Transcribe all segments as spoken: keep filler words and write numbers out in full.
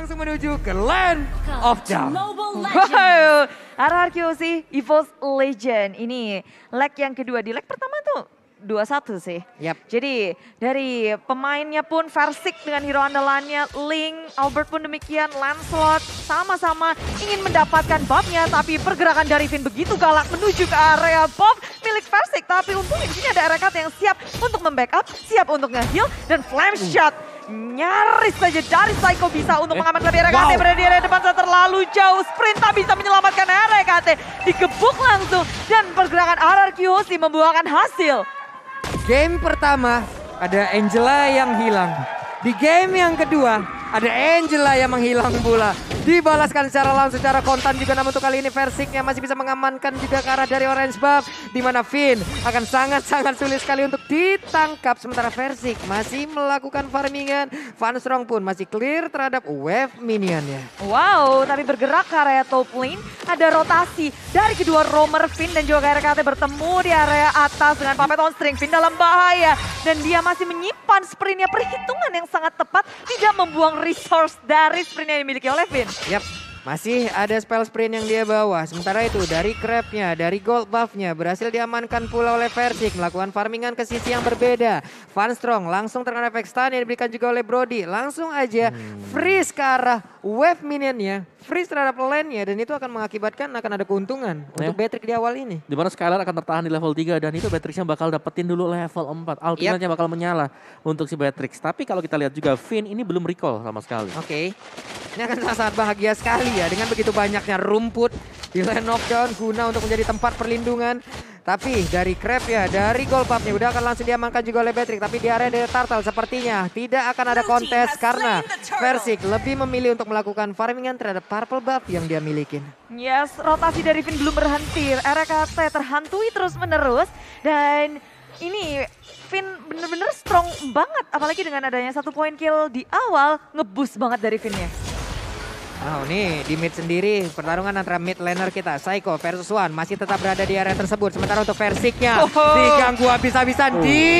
langsung menuju ke Land of Dawn. Wow, R R Q sih, Evo's Legend. Ini leg yang kedua, di leg pertama tuh dua satu sih. Yap. Jadi dari pemainnya pun Versik dengan hero andalannya, Link, Albert pun demikian, Lancelot sama-sama ingin mendapatkan buffnya, tapi pergerakan dari Finn begitu galak menuju ke area buff milik Versik. Tapi untungnya di sini ada R K T yang siap untuk membackup, siap untuk nge-heal, dan Flame Shot nyaris saja dari Psycho bisa untuk eh, mengamankan R K T wow. berada di area depan saat terlalu jauh. Sprint tak bisa menyelamatkan R K T, digebuk langsung dan pergerakan R R Q Hoshi membuahkan hasil. Game pertama ada Angela yang hilang. Di game yang kedua ada Angela yang menghilang pula. Dibalaskan secara langsung, secara kontan juga, namun untuk kali ini Versiknya masih bisa mengamankan juga ke arah dari orange buff. Di mana Finn akan sangat-sangat sulit sekali untuk ditangkap. Sementara Versik masih melakukan farmingan. Van Strong pun masih clear terhadap wave minionnya. Wow, tapi bergerak ke area top lane. Ada rotasi dari kedua roamer Finn dan juga R K T bertemu di area atas dengan Puppet on String. Finn dalam bahaya dan dia masih menyimpan sprintnya, perhitungan yang sangat tepat, tidak membuang resource dari sprint yang dimiliki oleh Finn. Yap, masih ada spell sprint yang dia bawa. Sementara itu dari crabnya, dari gold buffnya berhasil diamankan pula oleh Versik. Melakukan farmingan ke sisi yang berbeda. Van Strong langsung terkena efek stun yang diberikan juga oleh Brody. Langsung aja freeze ke arah wave minionnya. Freeze terhadap lane-nya dan itu akan mengakibatkan akan ada keuntungan ya untuk Beatrix di awal ini. Dimana Skylar akan tertahan di level tiga dan itu Beatrixnya bakal dapetin dulu level empat. Ultimate-nya yep. bakal menyala untuk si Beatrix. Tapi kalau kita lihat juga Finn ini belum recall sama sekali. Oke, okay. Ini akan sangat bahagia sekali ya dengan begitu banyaknya rumput di Land of Dawn guna untuk menjadi tempat perlindungan. Tapi dari Crab ya, dari gold buff-nya udah akan langsung diamankan juga oleh Beatrix. Tapi di area dari Turtle sepertinya tidak akan ada kontes karena Versik lebih memilih untuk melakukan farmingan terhadap purple buff yang dia miliki. Yes, rotasi dari Finn belum berhenti. R K T terhantui terus menerus dan ini Finn bener-bener strong banget. Apalagi dengan adanya satu point kill di awal, ngeboost banget dari Finn-nya. Nah nih di mid sendiri pertarungan antara mid laner kita Psycho versus One masih tetap berada di area tersebut. Sementara untuk Versiknya oh. diganggu habis-habisan, oh.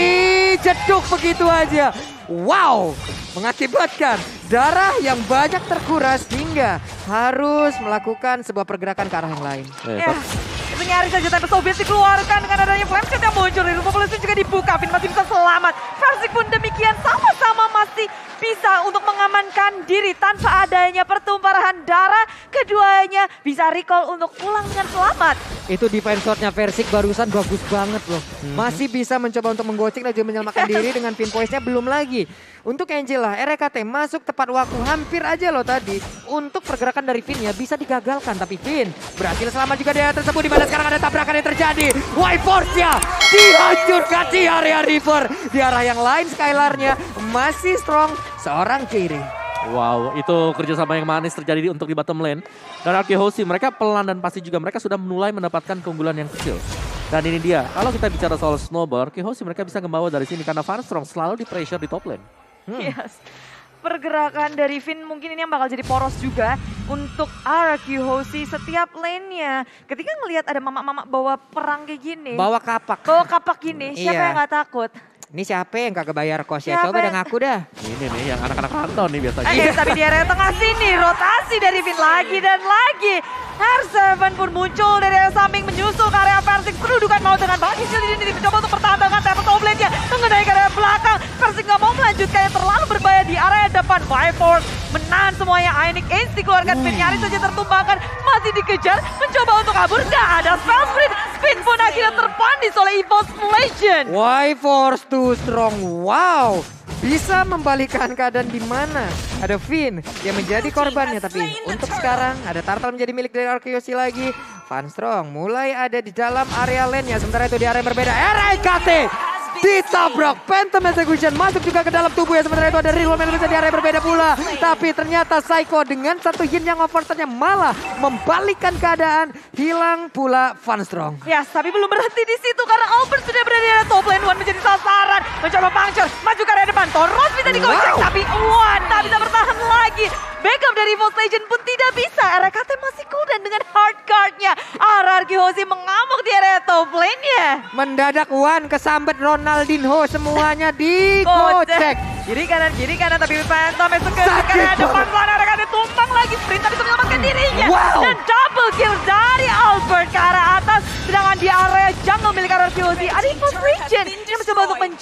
dijeduk begitu aja. Wow, mengakibatkan darah yang banyak terkuras hingga harus melakukan sebuah pergerakan ke arah yang lain. Ya, itu nyaris saja Tempest Obvious dikeluarkan dengan adanya Flame Shot yang muncul. Rumah polisi juga dibuka, Finn masih bisa selamat. Versik pun demikian, sama-sama masih bisa untuk mengamankan diri tanpa adanya pertumpahan darah. Keduanya bisa recall untuk pulang dengan selamat. Itu defense shotnya Versik barusan bagus banget loh. Hmm. Masih bisa mencoba untuk menggocek dan juga menyelamatkan diri dengan pin poise-nya belum lagi. Untuk Angela, R K T masuk tepat waktu, hampir aja loh tadi. Untuk pergerakan dari Finn ya bisa digagalkan. Tapi Finn berhasil selamat juga di area tersebut. Di mana sekarang ada tabrakan yang terjadi. Y-Force-nya dihancurkan di area River. Di arah yang lain Skylar-nya masih strong seorang Kiri. Wow, itu kerjasama yang manis terjadi untuk di bottom lane. Dan R Q Hoshi mereka pelan dan pasti juga mereka sudah mulai mendapatkan keunggulan yang kecil. Dan ini dia, kalau kita bicara soal snowball, R Q Hoshi mereka bisa membawa dari sini karena Van Strong selalu di pressure di top lane. Hmm. Yes. Pergerakan dari Finn mungkin ini yang bakal jadi poros juga untuk R Q Hoshi setiap lane-nya. Ketika ngelihat ada mama-mama bawa perang kayak gini. Bawa kapak. Bawa kapak gini, siapa iya. yang gak takut? Ini siapa yang gak kebayar kos ya? Coba udah ngaku dah. Ini nih yang anak-anak rantau nih biasanya. Eh, tapi di area tengah sini rotasi dari Finn lagi dan lagi. R tujuh pun muncul dari area samping menyusul ke area Versik. Kedudukan mau dengan bagi shield ini mencoba untuk pertahankan Tempest Oblade-nya. Mengenai ke area belakang. Versik gak mau melanjutkan yang terlalu berbahaya di area depan. Y-Force menahan semuanya. Ionic Ace dikeluarkan. Finn nyaris saja tertumbangkan. Masih dikejar. Mencoba untuk kabur. Gak ada spell sprint. Finn pun akhirnya terpandis oleh Evo's Legend. Y-Force too strong. Wow. Bisa membalikan keadaan di mana ada Finn yang menjadi korbannya. Tapi untuk sekarang ada Turtle menjadi milik dari R Q Hoshi lagi. Van Strong mulai ada di dalam area lane-nya. Sementara itu di area yang berbeda R K T ditabrak, Phantom Execution masuk juga ke dalam tubuh ya. Sementara itu ada Real Man bisa di area berbeda pula. Tapi ternyata Psycho dengan satu hit yang overturn-nya malah membalikan keadaan. Hilang pula Van Strong. Yes, tapi belum berhenti di situ karena Albert sudah berada di area top lane. One menjadi sasaran, mencoba puncture, maju ke area depan. Toros bisa digocek, wow. Tapi One tak bisa bertahan lagi. Backup dari Evo's Legend pun tidak bisa. R K T masih cooldown dengan hard card-nya. R R Q Hoshi mengamuk di area top lane-nya. Mendadak One kesambet Ronaldinho, semuanya digocek. Kiri kanan, kiri kanan, tapi Phantom execution ke area depan. R K T tunggu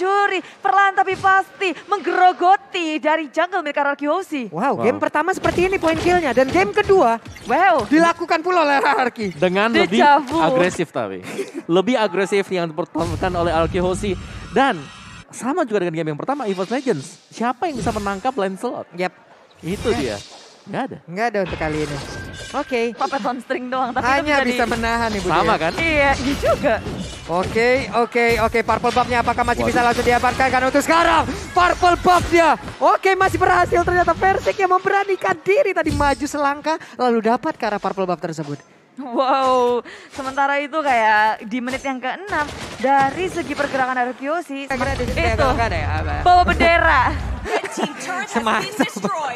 mencuri. Perlahan tapi pasti menggerogoti dari jungle milik R R Q O C. Wow, Wow. game pertama seperti ini poin killnya. Dan game kedua Wow. dilakukan pula oleh R R Q. Dengan Deja lebih vu. agresif tapi. Lebih agresif yang dipertontonkan oleh R R Q O C. Dan sama juga dengan game yang pertama, EVOS Legends. Siapa yang bisa menangkap Lancelot? Yap, Itu dia. Nggak ada. nggak ada untuk kali ini. Oke, Puppet on string doang. Tapi hanya itu bisa menjadi- menahan ibu Sama dia. kan? Iya, iya juga. Oke, oke, oke. Purple buff-nya apakah masih Waduh. bisa langsung diamankan? Karena untuk sekarang, Purple buff dia. Oke, masih berhasil. Ternyata Versik yang memberanikan diri tadi maju selangkah. Lalu dapat ke arah Purple buff tersebut. Wow, sementara itu kayak di menit yang keenam dari segi pergerakan R R Q O C Saya kira di sini itu agak ada ya. Abah. bawa bendera. Semacam.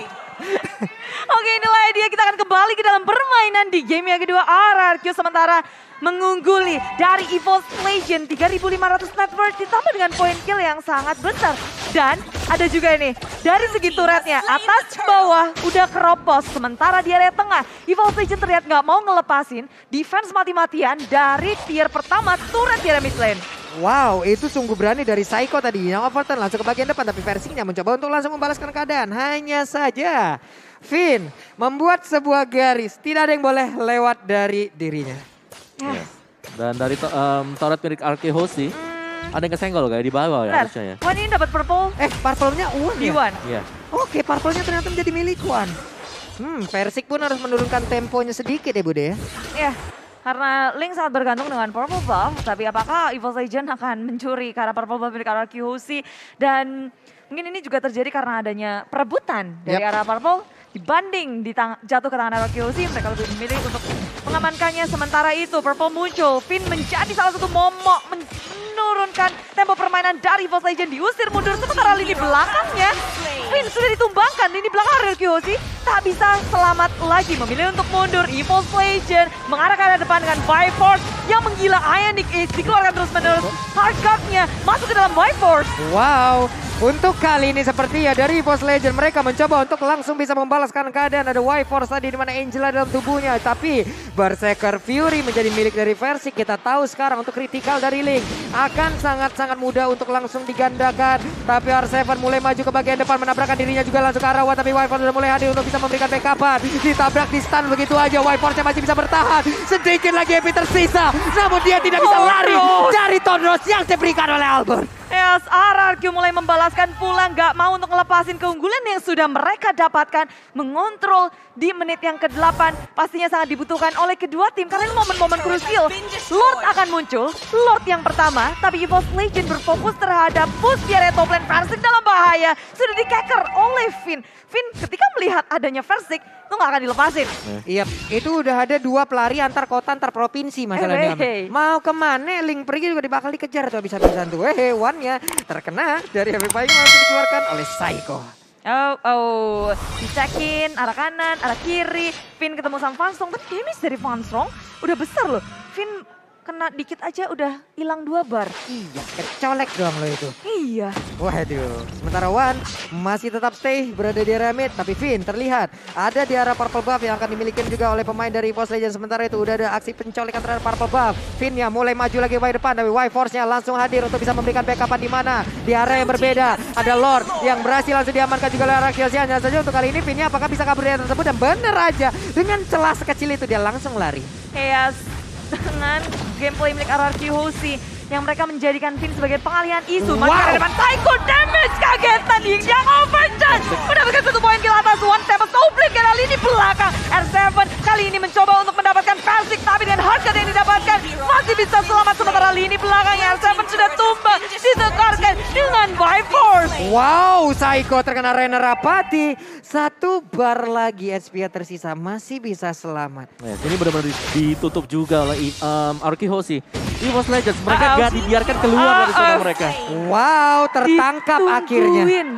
Oke, inilah dia, kita akan kembali ke dalam permainan di game yang kedua. R R Q sementara mengungguli dari EVOS Legends tiga ribu lima ratus net worth ditambah dengan poin kill yang sangat besar. Dan ada juga nih, dari segi turretnya atas bawah udah keropos. Sementara di area tengah, EVOS Legends terlihat nggak mau ngelepasin defense mati-matian dari tier pertama turret di area mid lane. Wow, itu sungguh berani dari Psycho tadi. Yang overturn langsung ke bagian depan. Tapi Versiknya mencoba untuk langsung membalaskan keadaan. Hanya saja, Finn membuat sebuah garis. Tidak ada yang boleh lewat dari dirinya. Iya. Dan dari to- um, turret milik R Q O C, ada yang kesenggol kayak di bawah ya Bentar, harusnya ya. Wan ini dapat purple Eh, purple-nya Uwan di ya? Wan. Iya. Oke, purple-nya ternyata menjadi milik Wan. Hmm, Versik pun harus menurunkan temponya sedikit ya Bude ya. Ya, karena Link sangat bergantung dengan purple buff. Tapi apakah EVOS Legends akan mencuri karena purple buff milik R R Q O C. Dan mungkin ini juga terjadi karena adanya perebutan dari Yap. arah purple. Dibanding ditang- jatuh ke tangan R R Q O C, mereka lebih memilih untuk mengamankannya. Sementara itu purple muncul, Finn menjadi salah satu momok men- menurunkan tempo permainan dari EVOS Legends. Diusir mundur, sementara lini belakangnya Finn sudah ditumbangkan. Lini belakang R R Q O C tak bisa selamat lagi, memilih untuk mundur. EVOS Legends mengarah ke arah depan dengan Viforce yang menggila. Ionic Ace dikeluarkan terus menerus. Hardcock-nya masuk ke dalam Viforce. Wow, untuk kali ini seperti ya dari EVOS Legends mereka mencoba untuk langsung bisa membalaskan keadaan. Ada Y-Force tadi di mana Angela dalam tubuhnya. Tapi Berserker Fury menjadi milik dari Versik. Kita tahu sekarang untuk kritikal dari Link akan sangat-sangat mudah untuk langsung digandakan. Tapi R tujuh mulai maju ke bagian depan, menabrakkan dirinya juga langsung ke arah Wan. Tapi Y-Force sudah mulai hadir untuk bisa memberikan backupan. Ditabrak di stun begitu aja. Y-Force masih bisa bertahan. Sedikit lagi Epi tersisa. Namun dia tidak bisa Oh, lari no. dari Tondros yang diberikan oleh Albert. Yes, R R Q mulai membalaskan pula, nggak mau untuk ngelepasin keunggulan yang sudah mereka dapatkan. Mengontrol di menit yang kedelapan pastinya sangat dibutuhkan oleh kedua tim. Karena ini momen-momen krusial. Lord akan muncul, Lord yang pertama. Tapi EVOS Legends berfokus terhadap push di area top lane. Versik dalam bahaya, sudah di-cacker oleh Finn. Finn ketika melihat adanya Versik, itu nggak akan dilepasin. Iya, itu udah ada dua pelari antar kota antar provinsi masalahnya. Eh, hey. Mau kemana? Link pergi juga bakal dikejar tuh bisa-bisa tuh. Eh, Wan-nya terkena dari H P Payung langsung dikeluarkan oleh Psycho. Oh, oh, dicekin arah kanan, arah kiri. Finn ketemu sama Van Strong, tapi damage dari Van Strong udah besar loh. Finn kena dikit aja udah hilang dua bar. Iya, kecolek doang lo itu. Iya. Waduh, sementara Wan masih tetap stay berada di area mid. Tapi Finn terlihat ada di arah purple buff yang akan dimiliki juga oleh pemain dari EVOS Legends. Sementara itu udah ada aksi pencolekan terhadap purple buff. Finn yang mulai maju lagi ke depan. Tapi Y-Force-nya langsung hadir untuk bisa memberikan backupan di mana. Di area yang berbeda. Ada Lord yang berhasil langsung diamankan juga oleh Rakiyoshi. Hanya saja untuk kali ini Finn-nya apakah bisa kabur dari area tersebut. Dan bener aja dengan celah sekecil itu dia langsung lari. Yes, dengan gameplay milik R R Q O C yang mereka menjadikan Finn sebagai pengalihan isu. Wow. Maka depan Psycho damage kagetan yang overcharge. Mendapatkan satu poin kill atas One Tap Soblik karena lini belakang. R tujuh kali ini mencoba untuk mendapatkan Versik, tapi dengan hardcut yang didapatkan masih bisa selamat. Sementara lini belakangnya R tujuh sudah tumbang, ditekarkan dengan Viforce. Wow, Psycho terkena Rainer Rapati. Satu bar lagi S P A tersisa, masih bisa selamat. Nah, ini benar-benar ditutup juga oleh um, R Q O C. EVOS Legends mereka Uh-oh. gak dibiarkan keluar dari zona Uh-oh. mereka. Wow, tertangkap akhirnya. Ditungguin.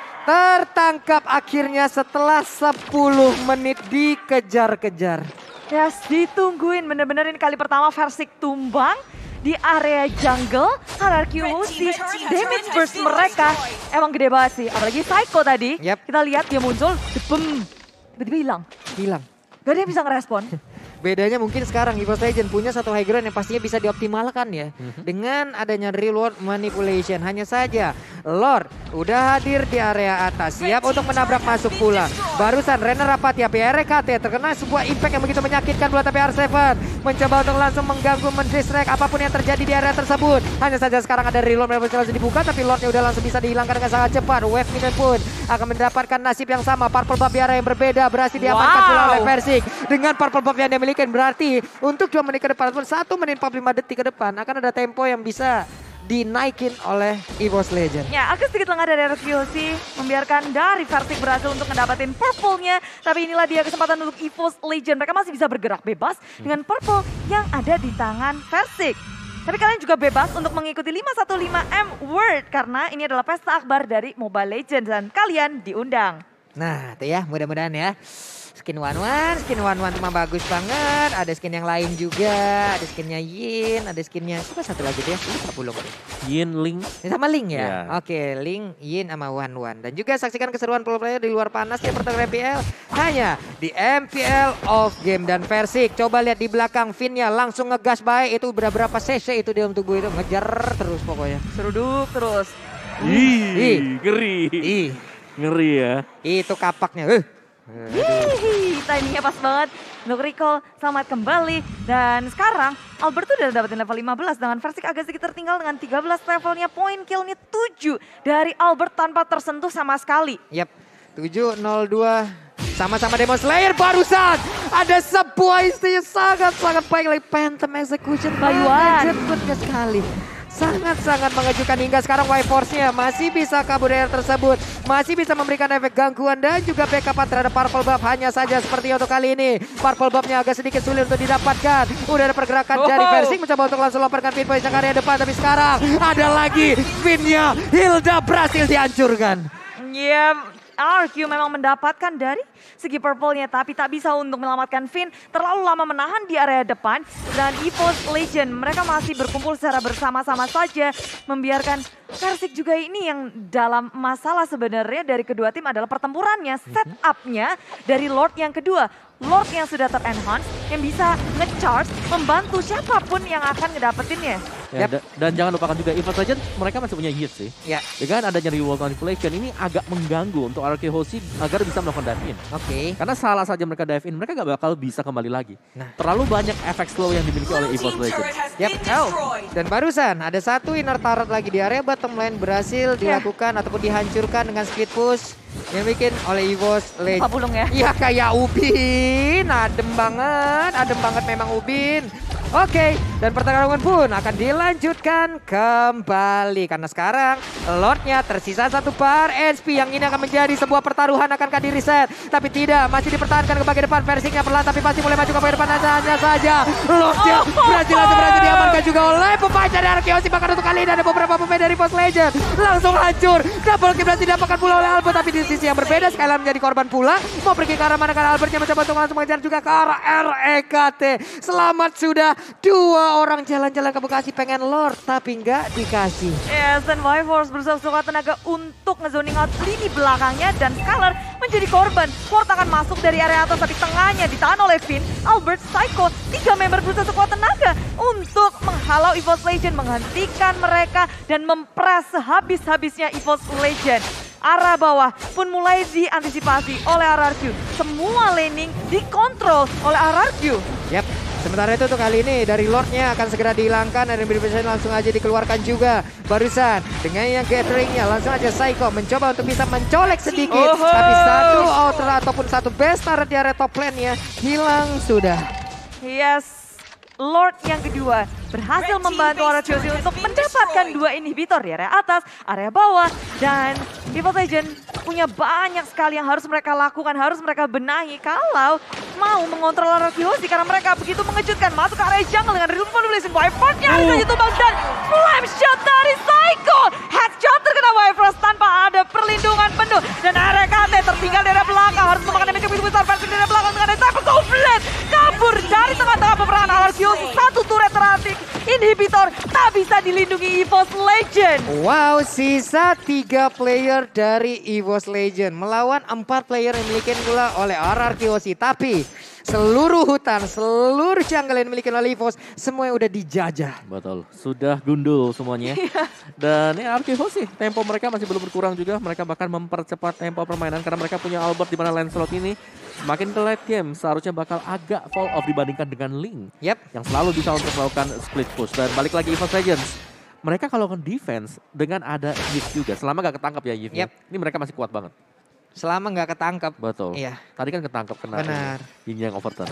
Tertangkap akhirnya setelah sepuluh menit dikejar-kejar. Yes, ditungguin. Bener-bener ini kali pertama Versik tumbang di area jungle. R R Q O C damage burst mereka emang gede banget sih. Apalagi Psycho tadi. Yep. Kita lihat dia muncul, depem, tiba-tiba hilang. Hilang. Gak ada yang bisa ngerespon. Bedanya mungkin sekarang EVOS Legend punya satu high ground yang pastinya bisa dioptimalkan ya. Mm-hmm. Dengan adanya reward manipulation. Hanya saja Lord udah hadir di area atas. Siap untuk menabrak masuk pula. Barusan Renner rapat ya. P R K T terkena sebuah impact yang begitu menyakitkan buat P R tujuh. Mencoba untuk langsung mengganggu, mendistract apapun yang terjadi di area tersebut. Hanya saja sekarang ada reload yang langsung dibuka. Tapi Lordnya udah langsung bisa dihilangkan dengan sangat cepat. Wave Minion pun akan mendapatkan nasib yang sama. Purple Buff di area yang berbeda. Berhasil diamankan Wow. pula oleh Versik. Dengan Purple Buff yang dia miliki berarti untuk dua menit ke depan pun satu menit empat puluh lima detik ke depan akan ada tempo yang bisa dinaikin oleh EVOS Legend. Ya, agak sedikit lengah dari R Q C, membiarkan dari Versik berhasil untuk mendapatkan purple-nya. Tapi inilah dia kesempatan untuk EVOS Legend. Mereka masih bisa bergerak bebas hmm. dengan purple yang ada di tangan Versik. Tapi kalian juga bebas untuk mengikuti lima satu lima M World karena ini adalah pesta akbar dari Mobile Legends dan kalian diundang. Nah, itu ya, mudah-mudahan ya. Skin One One, skin One One cuma bagus banget. Ada skin yang lain juga, ada skinnya Yin, ada skinnya siapa satu lagi deh, lupa belum. Yin, Ling. Ini sama Ling ya? Yeah. Oke, Ling, Yin sama One One. Dan juga saksikan keseruan pro player di luar panas di pertandingan M P L. Hanya di M P L Off Game dan Versik. Coba lihat di belakang Finnya langsung ngegas baik. Itu berapa cc itu dalam tubuh itu. Ngejar terus pokoknya. Seruduk terus. Ih, Ih. ngeri. Ih, Ngeri ya. itu kapaknya. Uh. Hihihi, timingnya pas banget untuk recall, selamat kembali. Dan sekarang Albert tuh udah dapetin level lima belas dengan Versik agak sedikit tertinggal dengan tiga belas levelnya, poin killnya tujuh dari Albert tanpa tersentuh sama sekali. Yap, tujuh nol dua sama-sama Demon Slayer barusan. Ada sebuah istilah sangat-sangat baik lagi Phantom Execution. Bayuan. Mengejutkan sekali. Sangat-sangat mengejutkan hingga sekarang Y Force-nya masih bisa kabur dari area tersebut. Masih bisa memberikan efek gangguan dan juga backupan terhadap Purple Buff. Hanya saja seperti untuk kali ini Purple Buff-nya agak sedikit sulit untuk didapatkan. Udah ada pergerakan Oh. dari Versik mencoba untuk langsung lemparkan pin point ke area depan. Tapi sekarang ada lagi pinnya Hilda berhasil dihancurkan. Ya, R Q memang mendapatkan dari segi purple-nya, tapi tak bisa untuk menyelamatkan Finn. Terlalu lama menahan di area depan. Dan EVOS Legend, mereka masih berkumpul secara bersama-sama saja. Membiarkan Versik juga ini yang dalam masalah sebenarnya dari kedua tim adalah pertempurannya. Setup-nya dari Lord yang kedua. Lord yang sudah ter-enhance, yang bisa nge-charge, membantu siapapun yang akan ngedapetinnya. Ya, Yep. da- dan jangan lupakan juga EVOS Legend mereka masih punya hit sih. Ya, Dengan adanya reward manipulation ini agak mengganggu untuk R K Hoshi agar bisa melakukan dive in. oke. Karena salah saja mereka dive in, mereka gak bakal bisa kembali lagi. Nah. Terlalu banyak efek slow yang dimiliki oleh EVOS Legend. Yap. Dan barusan ada satu inner turret lagi di area bottom lane berhasil dilakukan ataupun dihancurkan dengan split push yang bikin oleh EVOS Pak Legend. Pulung ya. Iya kayak Ubin, adem banget, adem banget memang Ubin. Oke, dan pertarungan pun akan dilanjutkan kembali. Karena sekarang Lordnya tersisa satu bar H P yang ini akan menjadi sebuah pertaruhan akankah di reset. Tapi tidak, masih dipertahankan ke bagian depan. Versiknya perlahan tapi pasti mulai maju ke bagian depan hanya saja. Lordnya berhasil langsung berhasil diamankan juga oleh pemain dari R K O. Bahkan untuk kali ini ada beberapa pemain dari EVOS Legend. Langsung hancur, double kill berhasil didapatkan pula oleh Albert. Tapi di sisi yang berbeda, Skylar menjadi korban pula. Mau pergi ke arah mana kan Albertnya mencoba untuk langsung mengejar juga ke arah R E K T. Selamat sudah. Dua orang jalan-jalan ke Bekasi pengen Lord tapi nggak dikasih. Yes, dan Y Force berusaha sekuat tenaga untuk ngezoning out lini belakangnya dan Skylar menjadi korban. Ward akan masuk dari area atas tapi tengahnya ditahan oleh Finn, Albert, Psycho. Tiga member berusaha sekuat tenaga untuk menghalau EVOS Legend, menghentikan mereka dan mempres sehabis-habisnya EVOS Legend. Arah bawah pun mulai diantisipasi oleh R R Q. Semua laning dikontrol oleh R R Q. Yap. Sementara itu untuk kali ini dari Lordnya akan segera dihilangkan dan Beribusan langsung aja dikeluarkan juga. Barusan dengan yang gatheringnya langsung aja Psycho mencoba untuk bisa mencolek sedikit. Oh. Tapi satu outer ataupun satu best turret di area top lane-nya hilang sudah. Yes, Lord yang kedua berhasil membantu R R Q untuk mendapatkan dua inhibitor di area atas, area bawah. Dan EVOS Legend punya banyak sekali yang harus mereka lakukan, harus mereka benahi kalau mau mengontrol R R Q karena mereka begitu mengejutkan. Masuk ke area jungle dengan Rune Manipulation, Wyvern-nya harus saja tumbang dan flame shot dari Psycho. Headshot terkena Wyvern tanpa ada perlindungan penuh. Dan R K T tertinggal dari belakang, harus memakan damage yang begitu besar. Versi dari belakang dengan Typhus of Blade kabur dari tengah-tengah peperangan R R Q. Satu turret teratik inhibitor tak bisa dilindungi EVOS Legend. Wow, sisa tiga player dari EVOS Legend melawan empat player yang dimiliki pula oleh R R Q O C. Tapi seluruh hutan, seluruh jungle yang dimiliki oleh EVOS, semuanya udah dijajah. Betul, sudah gundul semuanya. Dan ya Arkeho sih, tempo mereka masih belum berkurang juga. Mereka bahkan mempercepat tempo permainan karena mereka punya Albert di mana Lancelot ini semakin ke late game seharusnya bakal agak fall off dibandingkan dengan Ling. Yep. Yang selalu bisa untuk melakukan split push. Dan balik lagi EVOS Legends. Mereka kalau kan defense dengan ada Yves juga. Selama gak ketangkap ya Yves. Yep. Ini mereka masih kuat banget. Selama nggak ketangkap. Betul. Iya. Tadi kan ketangkap kena Benar. Yin Yang overturn.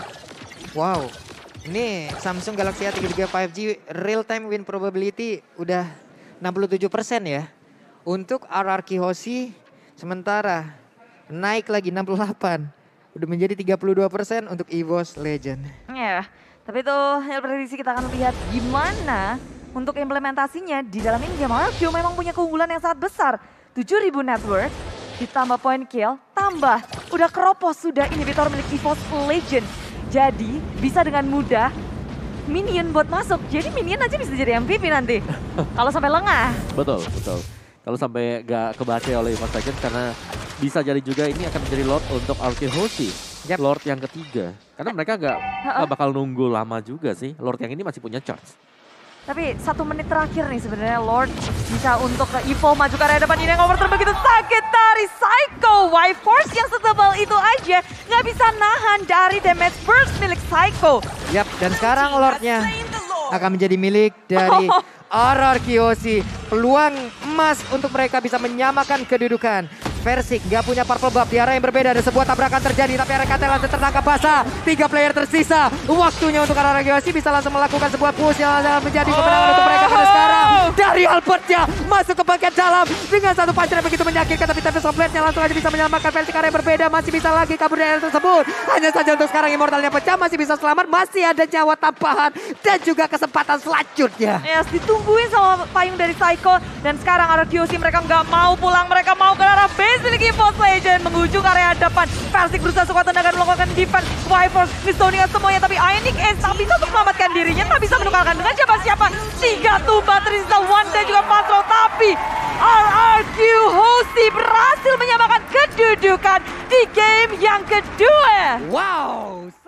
Wow. Ini Samsung Galaxy A tiga tiga lima G real time win probability udah enam puluh tujuh persen ya. Untuk R R Q Hoshi sementara naik lagi enam puluh delapan. Udah menjadi tiga puluh dua persen untuk EVOS Legend. Ya, tapi itu yang prediksi kita akan lihat gimana untuk implementasinya di dalam ini game. Arkeho memang punya keunggulan yang sangat besar. tujuh ribu network ditambah point kill, tambah udah keropos sudah inhibitor milik EVOS Legend. Jadi bisa dengan mudah minion buat masuk. Jadi minion aja bisa jadi M V P nanti. Kalau sampai lengah. Betul, betul. Kalau sampai gak kebaca oleh EVOS Legends karena bisa jadi juga ini akan menjadi Lord untuk Arkeho sih. Yep. Lord yang ketiga. Karena mereka gak, gak bakal nunggu lama juga sih. Lord yang ini masih punya charge. Tapi satu menit terakhir nih sebenarnya Lord bisa untuk ke Evo maju ke area depan ini yang overturn begitu sakit dari Psycho. Y Force yang setebal itu aja nggak bisa nahan dari damage burst milik Psycho. Yap, dan sekarang Lordnya akan menjadi milik dari R R Q Hoshi. Peluang emas untuk mereka bisa menyamakan kedudukan. Versik nggak punya purple buff di arah yang berbeda. Ada sebuah tabrakan terjadi tapi R K T langsung tertangkap basah. Tiga player tersisa. Waktunya untuk R R Q Hoshi bisa langsung melakukan sebuah push yang menjadi kemenangan untuk mereka pada sekarang. Dari Albertnya masuk ke bagian dalam dengan satu punch yang begitu menyakitkan tapi Tempest of Blade-nya langsung aja bisa menyelamatkan Versik arah yang berbeda. Masih bisa lagi kabur dari area tersebut. Hanya saja untuk sekarang Immortalnya pecah masih bisa selamat. Masih ada nyawa tambahan dan juga kesempatan selanjutnya. Yes, ditungguin sama payung dari Psycho dan sekarang R R Q Hoshi mereka nggak mau pulang, mereka mau ke arah base milik EVOS Legend menuju ke area depan. Versik berusaha sekuat tenaga melakukan defense. Y-Force mistoning semuanya tapi Ionic Ace tak bisa untuk menyelamatkan dirinya, tak bisa menukarkan dengan siapa-siapa. Tiga tumbang tersisa One dan juga Patro tapi R R Q Hoshi berhasil menyamakan kedudukan di game yang kedua. Wow.